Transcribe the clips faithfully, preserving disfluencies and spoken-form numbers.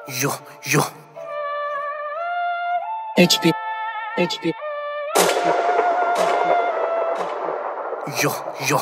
Yo, yo. H P, H P. Yo, yo.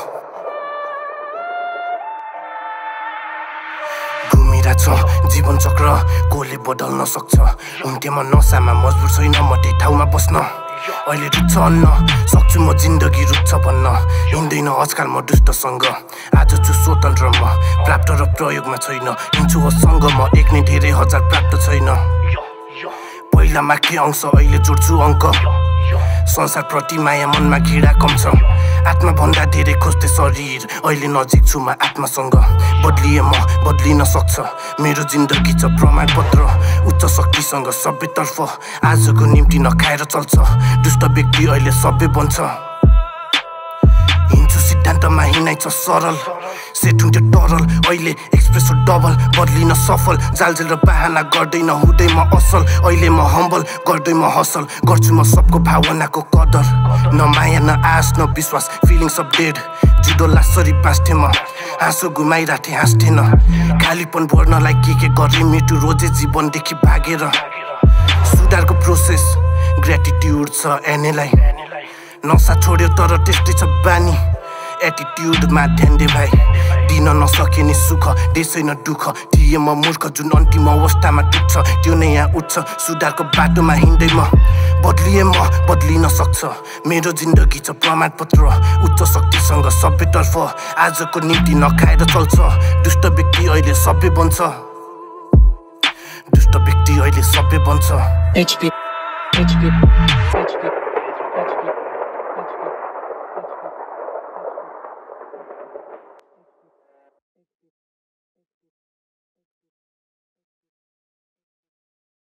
घुमिरहेछ जीवन चक्र कोले बदल्न सक्छ हुन्थेमा नसामा मजबुर छैन म त्यही ठाउँमा बस्न अहिले रुच्छ अन्न सक्छु म जिन्दगी रुच्छ भन्न हिँड्दैन आजकल म दुष्टसँग आज छु स्वतन्त्र म प्राप्त र प्रयोगमा छैन हिँड्छु असँग म एक नै धेरै हजार प्राप्त छैन पहिला माग्थे अंश अहिले जोड्छु अङ्क संसारप्रति माया मनमा घृणा कम छ आत्मा भन्दा धेरै खोज्थे शरीर अहिले नजिक छु म आत्मासँग बदलिए म बदलिन सक्छ मेरो जिन्दगी छ प्रमाणपत्र उच्च शक्तिसँग सबैतर्फ आजको निम्ति नखाएर चल्छ दुष्ट व्यक्ति अहिले सबै बन्छ हिँड्छु सिद्धान्तमा हिँडाइ छ सरल सेट हुन्थ्यो टरल अहिले एक्सप्रेस डबल बदलिन सफल जालजेल र बाहना गर्दैन हुँदै म असल अहिले म हम्बल गर्दै म हसल गर्छु म सबको भावनाको कदर न माया न आश न विश्वास फिलिङ्स अफ डेड जुडो लासरी बाँच्थे म हाँसो घुमाइराथे हाँस्थेन खालीपन भर्नलाई के के गरे मिठो रोजे जीवनदेखि भागेर सुधारको प्रोसेस ग्रेटिट्युड छ एनेलाई नसा छोड्यो तर त्यस्तै छ बानी एटिट्युडमा ध्यान दे भाइ दिन नसके नि सुख देशै न दुःख थिए म मूर्ख जुन अन्तिम अवस्थामा टुट्छ त्यो नै यहाँ उठ्छ सुधारको बाटोमा हिँड्दै म बदलिए म बदलिन सक्छ मेरो जिन्दगी छ प्रमाणपत्र उच्च शक्तिसँग सबैतर्फ आजको निम्ति नखाएर चल्छ दुष्ट व्यक्ति अहिले सबै बन्छ दुष्ट व्यक्ति अहिले सबै बन्छ H P, H P, H P.